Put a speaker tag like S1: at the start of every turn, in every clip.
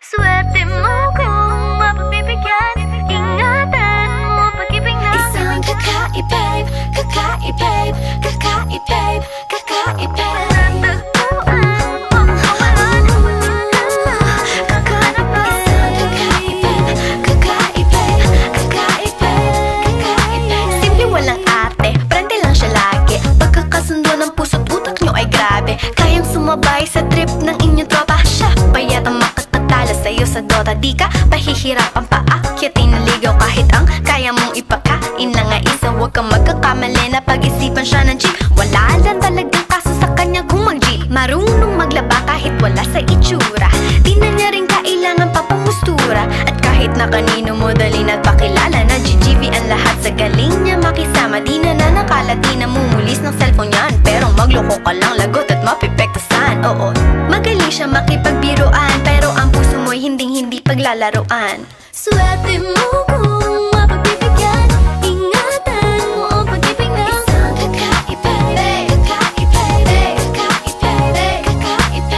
S1: Swerte mo kung mapagbibigyan. Ingatan mo pag-ibig na
S2: isang kakaibib, kakaibib, kakaibib, kakaibib. Simple walang arte, prende lang siya lagi. Pagkakasundo ng puso't utak nyo ay grabe. Kayang sumabay sa trip ng inyong tropa. Siya pa yata makakatala sa'yo sa Dota. Di ka pahihirapan pa akyatin na ligaw kahit ang kaya mong ipakain na nga isa. Huwag kang magkakamali na pag-isipan siya ng cheap. Wala lang talagang kaso sa kanya kung mag-jeep. Marunong maglaba kahit wala sa itsura. Di na niya rin kailangan pa pumustura. At kahit na kanino mo dali nagpakilala na GGV ang lahat sa galing niya makisama. Di na nakala, di na mumulis ng cellphone yan. Pero magloko ka lang, lagot at mapipektasan. Oo, magaling siya makipagbiruan, pero ang puso mo'y hinding-hindi paglalaruan. Swerte mo kung mapagbibigyan. Ingatan mo ang pag-ibig na isang kakaibib, kakaibib, kakaibib, kakaibib.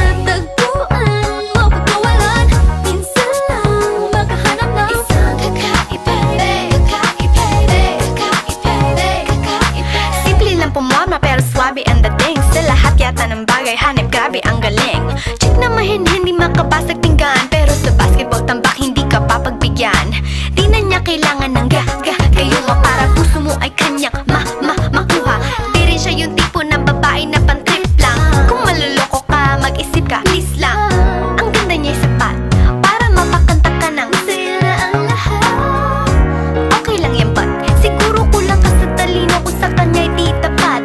S2: Panatagpuan mo pagkawalan. Minsan lang makahanap ng isang kakaibib, kakaibib, kakaibib, kakaibib. Simple lang pumorma pero swabe ang dating. Sa lahat yata ng bagay hanip grabe ang galing. Chick na mahin-hindi makabasag tinggan, pero sa basketball tambak hindi ka papagbigyan. Di na niya kailangan ng gayuma para puso mo ay kanyang makuha. Di rin siya yung tipo ng babae na pan-trip lang. Kung maluloko ka, mag-isip ka, please lang. Ang ganda niya'y sapat para mapakanta ka ng sa'yo na ang lahat. Okay lang yan but siguro kulang ka sa talino kung sa kanya'y di tapat.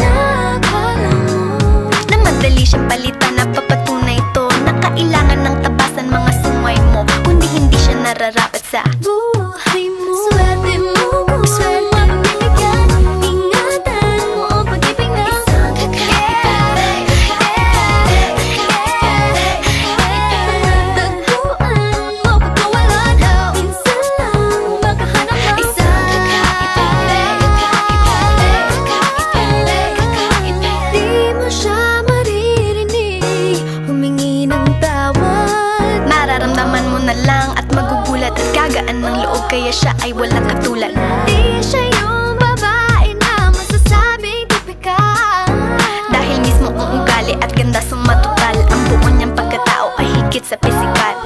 S2: Inakala mo na madali siyang palitan na papatunay ito na kailangan ng tabasan mga sungay mo, kundi hindi siya nararapat sa buhay mo. Swerte mo kung swerte magbibigyan. Ingatan mo ang pag-ibig na isang kakaibib, kakaibib, panatagpuan mo pagkawalan. Minsan lang makahanap ng isang kakaibib, kakaibib, kakaibib, kakaibib. Di mo siya maririnig humingi ng tawad. Mararamdaman mo na lang at magugulat at gagaan ng loob, kaya siya ay walang katulad. Di siya yung babae na masasabing tipikal, dahil mismo ang ugali at ganda sumatotal. Ang buo niyang pagkatao ay higit sa pisikal.